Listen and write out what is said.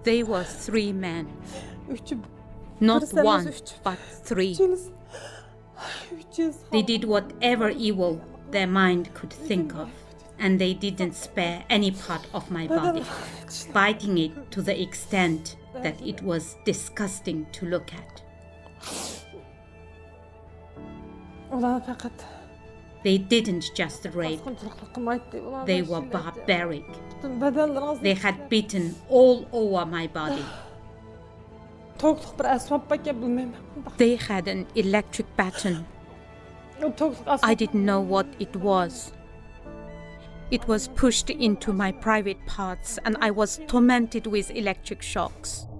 They were 3 men. Not 1, but 3. They did whatever evil their mind could think of, and they didn't spare any part of my body, biting it to the extent that it was disgusting to look at. They didn't just rape, they were barbaric. They had bitten all over my body. They had an electric baton. I didn't know what it was. It was pushed into my private parts and I was tormented with electric shocks.